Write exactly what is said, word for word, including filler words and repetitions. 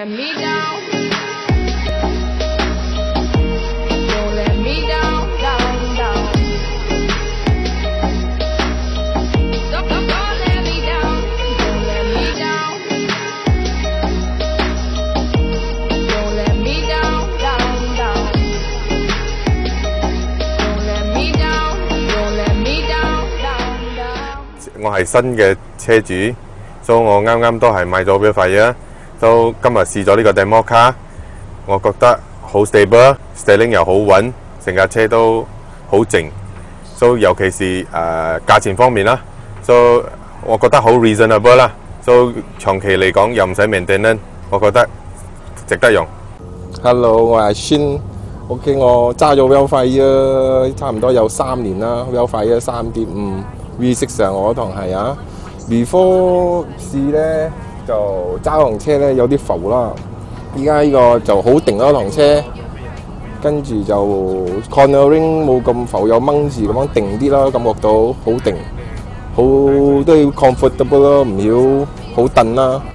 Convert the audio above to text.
let me down. Don't let me down, down, down. Don't, don't, don't let me down. Don't let me down. Don't let me down, down, down. Don't let me down. Don't let me down, down, down. 我係新嘅車主，所以我啱啱都係買咗VELLFIRE，都今日試咗呢個 demo car，我覺得好 stable，steering 又好穩，成架車都好靜，所以尤其是誒、呃、價錢方面啦，所以我覺得好 reasonable 啦，所以長期嚟講又唔使 maintenance，我覺得值得用。 Hello， 我係 Shin。OK， 我揸咗 VELLFIRE 差唔多有三年啦 ，VELLFIRE 三點五 V 六 啊，我嗰堂係啊。before 試咧就揸嗰堂車咧有啲浮啦，依家呢個就好定啦堂車，跟住就 cornering 冇咁浮，有掹字咁樣定啲啦，感覺到好定，好都要 comfortable 咯，唔要好蹬啦。